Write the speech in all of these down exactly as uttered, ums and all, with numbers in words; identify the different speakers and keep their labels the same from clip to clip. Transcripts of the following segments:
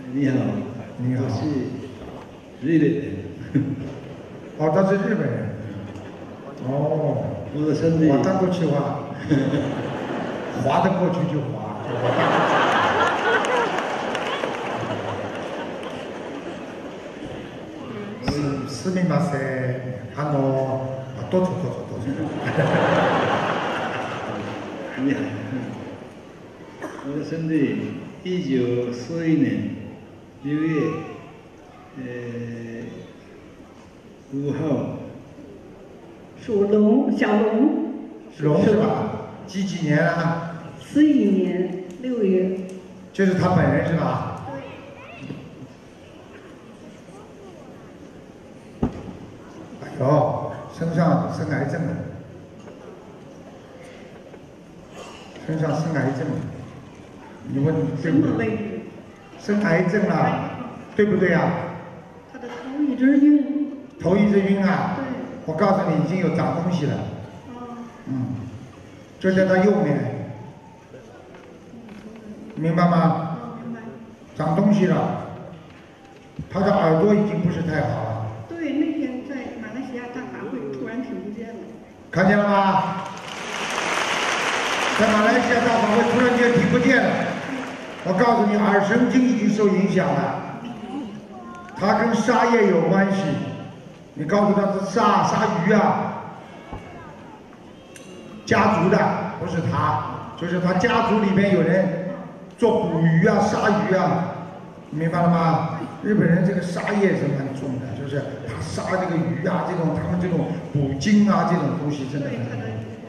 Speaker 1: 你好，
Speaker 2: 你好，
Speaker 1: 我是日本人。
Speaker 2: 哦，他是日本人。哦，
Speaker 1: 我的身体。
Speaker 2: 我当过去话，划得过去就划，すすみません。あの、どうぞどうぞどうぞ。
Speaker 1: 你好，我的兄弟，一九四一年六月，呃，五号。
Speaker 3: 属龙，小龙。
Speaker 2: 龙是吧？几几年啊？
Speaker 3: 四一年六月。
Speaker 2: 就是他本人是吧？哎呦，身上生癌症了。身上生癌症，你问对不对？生癌症了，对不对呀？
Speaker 3: 他的头一直晕。
Speaker 2: 头一直晕啊？
Speaker 3: 对。
Speaker 2: 我告诉你，已经有长东西了。
Speaker 3: 哦。
Speaker 2: 嗯，就在他右面，明白吗？
Speaker 3: 哦，明白。
Speaker 2: 长东西了，他的耳朵已经不是太好了。
Speaker 3: 对，那天在马来西亚大法会突然听不见了。
Speaker 2: 看见了吗？在马来西亚大法会突然间听不见了，我告诉你，耳神经已经受影响了，它跟沙业有关系。你告诉他是鲨鲨鱼啊，家族的不是他，就是他家族里边有人做捕鱼啊、鲨鱼啊，明白了吗？日本人这个沙业是蛮重的，就是他杀这个鱼啊，这种他们这种捕鲸啊这种东西真的很多。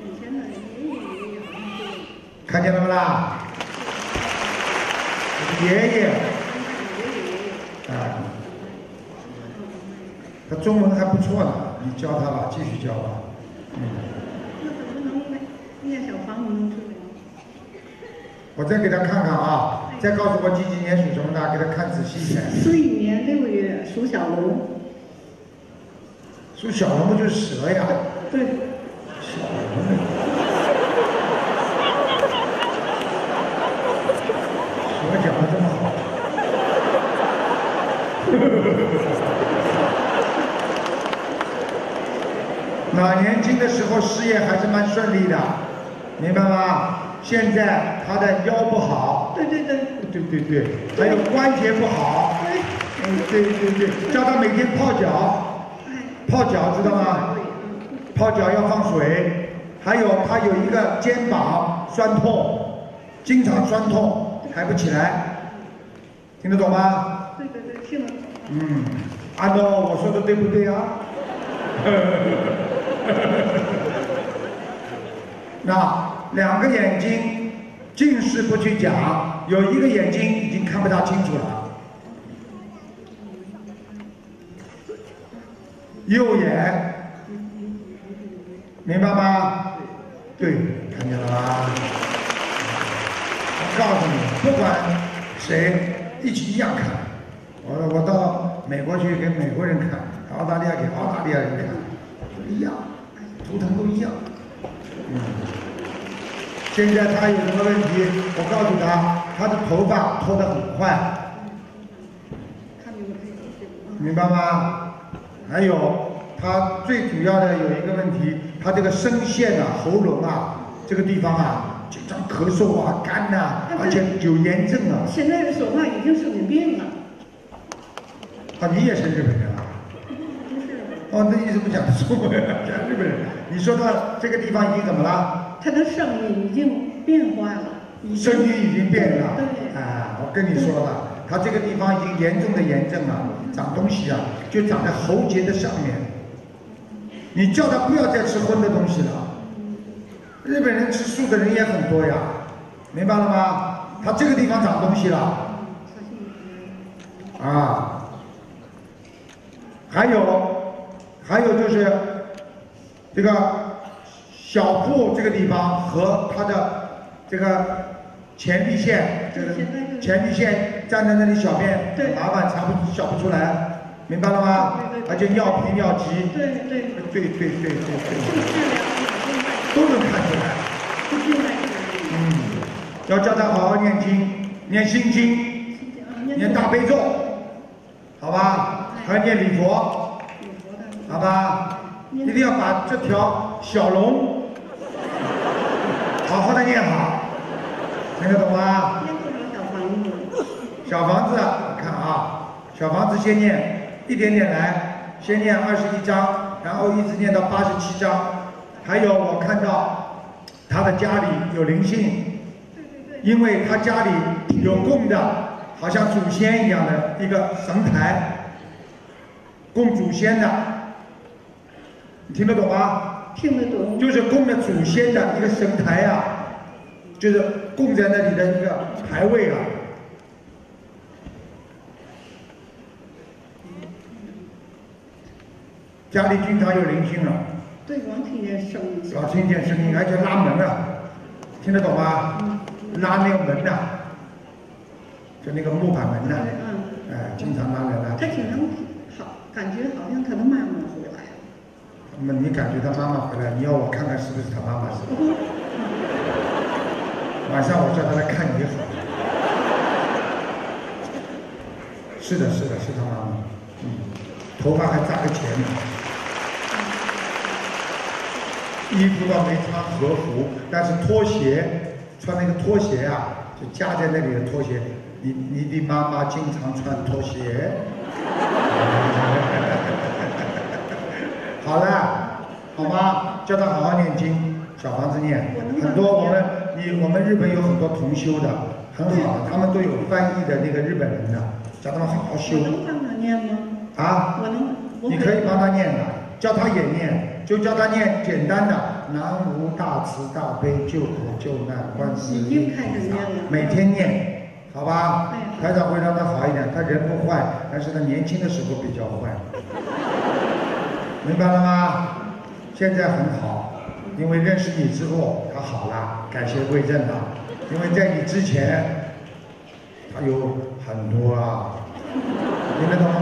Speaker 2: 看见了没啦？我的爷爷，啊，他中文还不错呢，你教他吧，继续教吧。嗯。
Speaker 3: 那怎么能念小房子能治疗？
Speaker 2: 我再给他看看啊，再告诉我几几年属什么的，给他看仔细一点。
Speaker 3: 四一年六月属小龙。
Speaker 2: 属小龙不就是蛇呀？
Speaker 3: 对。
Speaker 2: 小龙。我讲的这么好，那年轻的时候事业还是蛮顺利的，明白吗？现在他的腰不好，
Speaker 3: 对对对，
Speaker 2: 对对对，还有关节不好，
Speaker 3: 对，
Speaker 2: 嗯对对对，叫他每天泡脚，泡脚知道吗？泡脚要放水，还有他有一个肩膀酸痛，经常酸痛。抬不起来，听得懂吗？
Speaker 3: 对对对，听得懂。
Speaker 2: 嗯，按照我说的对不对啊？那两个眼睛近视不去讲，有一个眼睛已经看不大清楚了，右眼，明白吗？对，看见了吗？我告诉你，不管谁一起一样看。我我到美国去给美国人看，澳大利亚给澳大利亚人看，都一样，图腾都一样。嗯。现在他有什么问题？我告诉他，他的头发脱得很快，明白吗？还有，他最主要的有一个问题，他这个声线啊、喉咙啊这个地方啊。经常咳嗽啊、干呐、啊，而且有炎症啊。
Speaker 3: 现在手上已经生病病了。
Speaker 2: 啊，你也是日本人啊？
Speaker 3: 不是。
Speaker 2: 哦，那你怎么讲中文？讲日本人？你说他这个地方已经怎么了？
Speaker 3: 他的声音已经变化了。
Speaker 2: 声音已经变了。
Speaker 3: 对。
Speaker 2: 啊，我跟你说了，他这个地方已经严重的炎症了，长东西啊，就长在喉结的上面。你叫他不要再吃荤的东西了。日本人吃素的人也很多呀，明白了吗？他这个地方长东西了，啊，还有，还有就是这个小腹这个地方和他的这个前列腺，这个前列腺站在那里小便麻烦，查不小不出来，明白了吗？而且尿频尿急，
Speaker 3: 对对
Speaker 2: 对对对对对。都能看出来，嗯，要叫他好好念经，念心经，念念大悲咒，好吧？还要念礼佛，好吧？一定要把这条小龙好好的念好，听得懂吗？
Speaker 3: 念多少小房子？
Speaker 2: 小房子，我看啊，小房子先念，一点点来，先念二十一章，然后一直念到八十七章。还有我看到他的家里有灵性，因为他家里有供的，好像祖先一样的一个神台，供祖先的，你听得懂吗？
Speaker 3: 听得懂。
Speaker 2: 就是供的祖先的一个神台啊，就是供在那里的一个牌位啊。家里经常有灵性了。
Speaker 3: 对，光听见声音。
Speaker 2: 老听见声音，而且拉门啊，听得懂吗？拉那个门呐、啊，就那个木板门呐、啊，
Speaker 3: 嗯，
Speaker 2: 哎，经常拉来拉去。
Speaker 3: 他经常好，感觉好像他的妈妈回来了。
Speaker 2: 那么你感觉他妈妈回来，你要我看看是不是他妈妈是吧？晚上我叫他来看你好。是的，是的，是他妈妈。嗯，头发还扎个钱呢。衣服倒没穿和服，但是拖鞋穿那个拖鞋啊，就夹在那里的拖鞋。你你的妈妈经常穿拖鞋。好了，好吗？叫他好好念经，小房子念。很多我们你我们日本有很多同修的，很好的，他们都有翻译的那个日本人的，叫他们好好修。
Speaker 3: 我能帮他念吗？
Speaker 2: 啊？
Speaker 3: 我能。我
Speaker 2: 你可以帮他念的，叫他也念。就教他念简单的南无大慈大悲救苦救难观世音菩萨，每天念，好吧？台长会让他好一点，他人不坏，但是他年轻的时候比较坏，明白了吗？现在很好，因为认识你之后他好了，改邪归正了。因为在你之前，他有很多啊，听得懂吗？